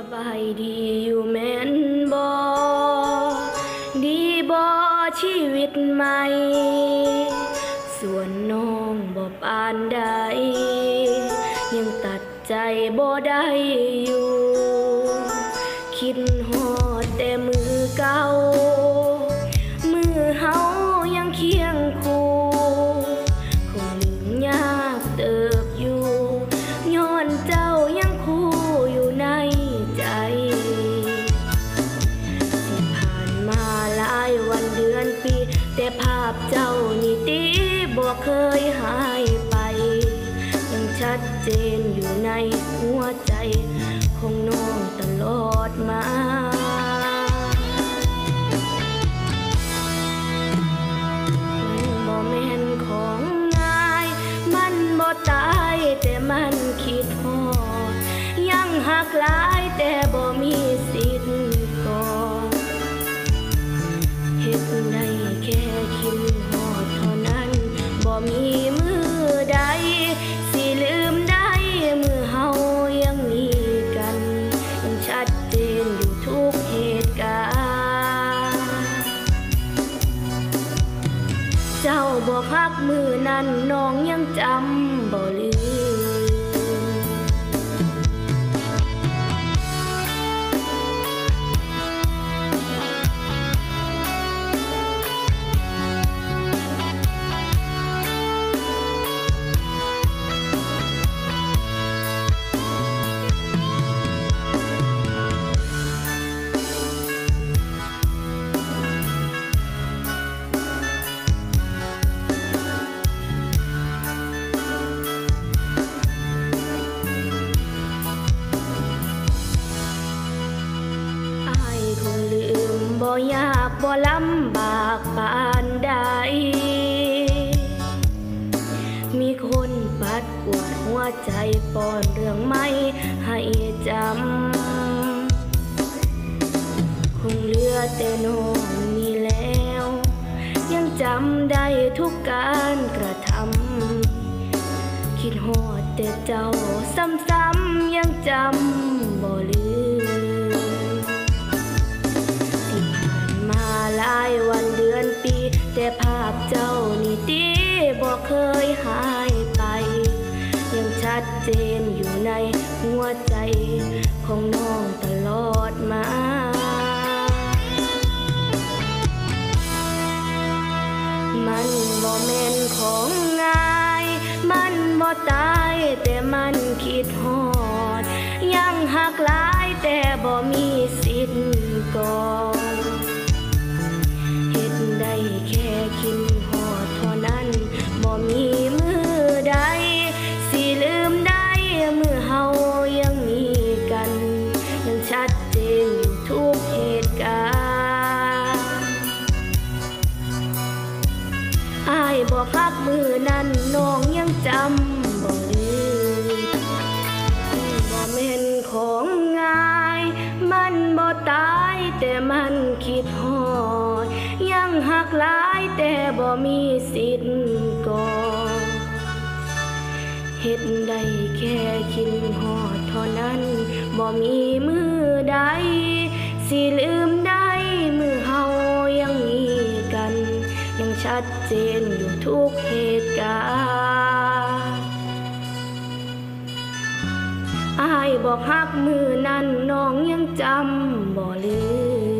บายดีอยู่แม่นบ่ดีบ่ชีวิตใหม่ส่วนน้องบ่ปานใดยังตัดใจบ่ได้อยู่คิดฮอดแต่มือเก่ามือเฮายังเคียงคู่คงลืมยากเติบอยู่ย้อนเจ้ายังคู่อยู่ในใจที่ผ่านมาหลายวันเดือนปีแต่ภาพเจ้านี่ติบ่เคยหายไปยังชัดเจนอยู่ในหัวใจของน้องตลอดมามันบ่แม่นของง่ายมันบ่ตายแต่มันคิดฮอดยังหักหลายแต่บ่มีสิทธิ์กอดเฮ็ดได้แค่คิดฮอดเท่านั้นบ่มีมือใดสิลืมได้มือเฮายังมีกันยังชัดเจนอยู่ทุกเหตุการณ์เจ้าบอกฮักมือนั้นน้องยังจำบ่ลืมบ่ยากบ่ลำบากปานใดมีคนปัดปวดหัวใจป้อนเรื่องไม่ให้จำคงเหลือแต่น้องนี่แล้วยังจำได้ทุกการกระทำคิดฮอดแต่เจ้าซ้ำๆยังจำบ่ลืมหลายวันเดือนปีแต่ภาพเจ้านี่ติบ่เคยหายไปยังชัดเจนอยู่ในหัวใจของน้องตลอดมามันบ่แม่นของง่ายมันบ่ตายแต่มันคิดฮอดยังหักหลายแต่บ่มีสิทธิ์กอดได้แค่คิดฮอดเท่านั้นบ่มีมือใดสิลืมได้มือเฮายังมีกันยังชัดเจนอยู่ทุกเหตุการณ์อ้ายบอกฮักมือนั้นน้องยังจำบ่ลืมบ่แม่นของง่ายมันบ่ตายแต่มันคิดฮอดยังหักหลายแต่บ่มีสิทธิ์กอดเฮ็ดได้แค่คิดฮอดเท่านั้นบ่มีมือใดสิลืมได้มือเฮายังมีกันยังชัดเจนอยู่ทุกเหตุการณ์อ้ายบอกฮักมือนั้นน้องยังจำบ่ลืม